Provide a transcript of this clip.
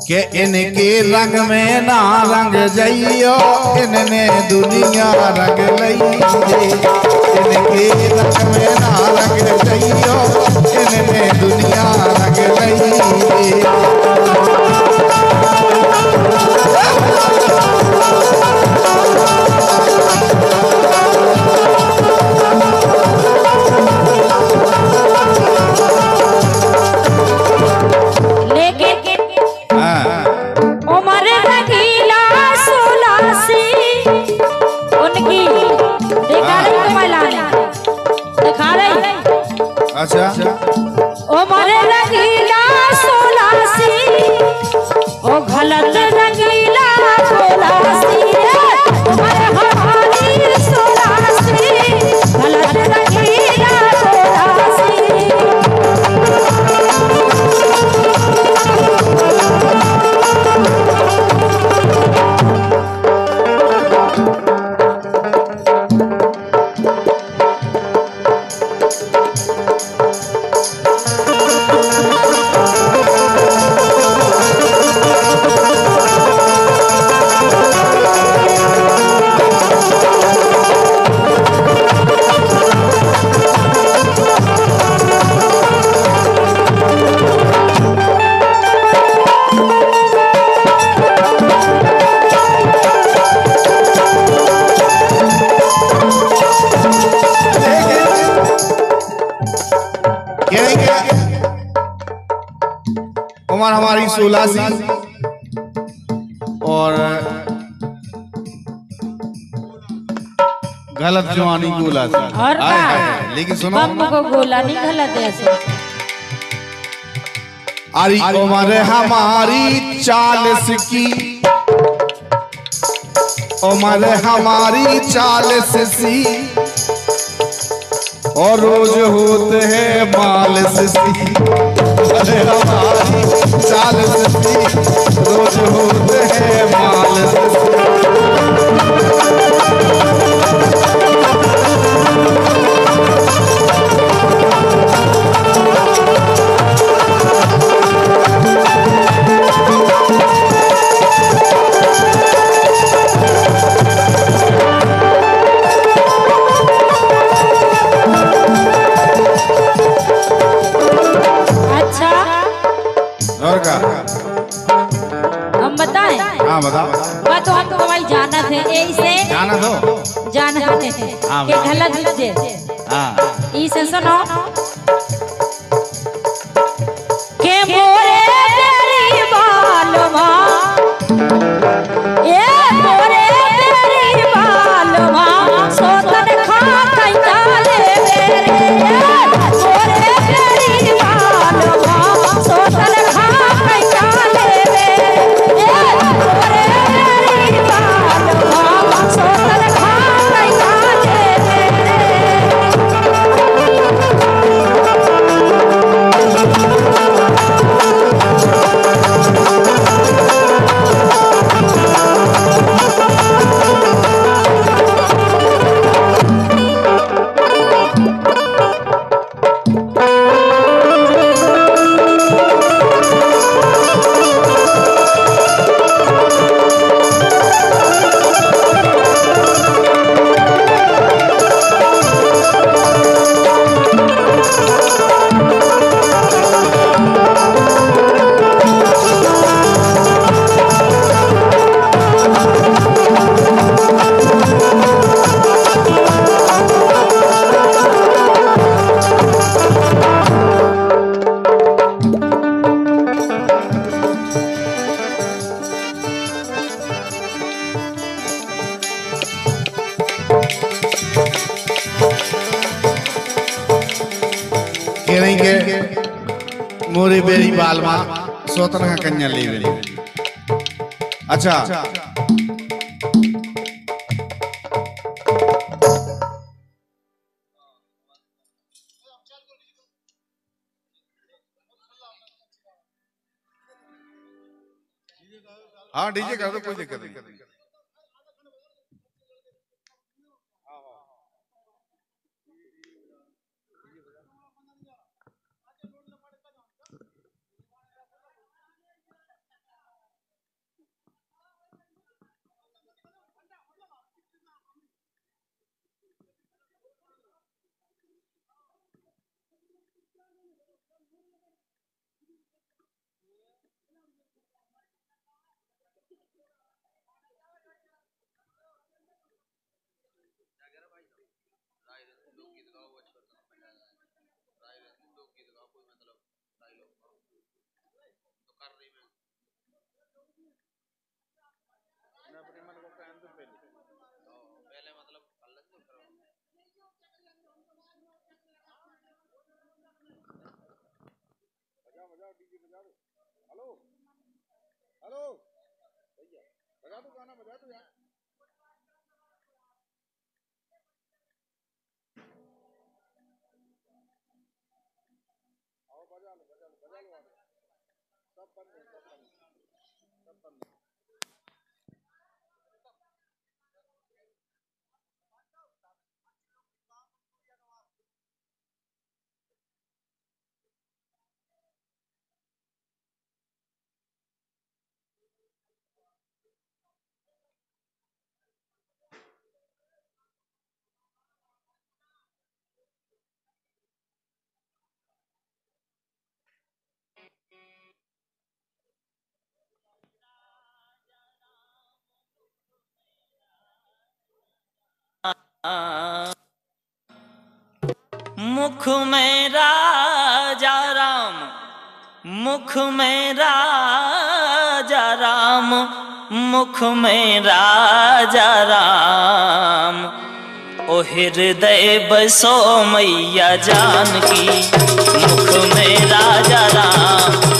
के इनके रंग में ना रंग जइयो इनने दुनिया रंग लइए। इनके रंग में ना रंग जइयो इनने दुनिया रंग लइए। अच्छा ओ मरे रंगीला सोलासी ओ गलत रंगीला सोलासी ओ मरे हमारी सोलासी गलत रंगीला सोलासी। उम्र हमारी 16 और गलत जवानी गोला थी। लेकिन सुनो को गोला नहीं गलत ऐसे। अरे उम्र हमारी 40 की उम्र हमारी 40 सी और रोज होते हैं मालिश सी। अरे हमारी 40 सी रोज होते हैं मालिश सी। और का हम बताएं? हाँ बताओ। बात तो हम तो भाई जाना थे ऐसे जाना दो जाना थे कि गलत जे हाँ इसे सुनो के मोरे तेरी बालवा ए मोरे तेरी बालवा सोतन खा कैता ले मेरे मोरे तेरी बालवा सोतन खा कैता ले मेरे मोरे तेरी बालवा सोतन खा कैता ले मेरे। मोरे बेरी बाल मां सोतन का कन्या ले गई। अच्छा हाँ डीजे कर दो कोई दिक्कत नहीं। मुख में राजा राम, मुख में राजा राम, मुख में राजा राम। ओ हृदय बसो मैया जानकी, मुख में राजा राम।